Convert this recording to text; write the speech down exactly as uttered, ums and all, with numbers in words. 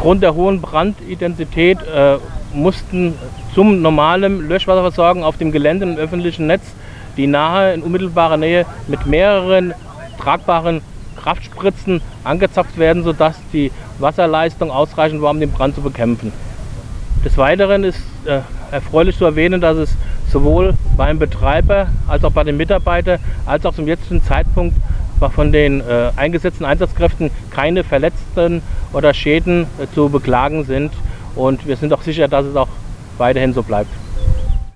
Aufgrund der hohen Brandintensität äh, mussten zum normalen Löschwasserversorgen auf dem Gelände im öffentlichen Netz die nahe, in unmittelbarer Nähe mit mehreren tragbaren Kraftspritzen angezapft werden, sodass die Wasserleistung ausreichend war, um den Brand zu bekämpfen. Des Weiteren ist äh, erfreulich zu erwähnen, dass es sowohl beim Betreiber als auch bei den Mitarbeitern als auch zum jetzigen Zeitpunkt von den äh, eingesetzten Einsatzkräften keine Verletzten oder Schäden äh, zu beklagen sind. Und wir sind auch sicher, dass es auch weiterhin so bleibt.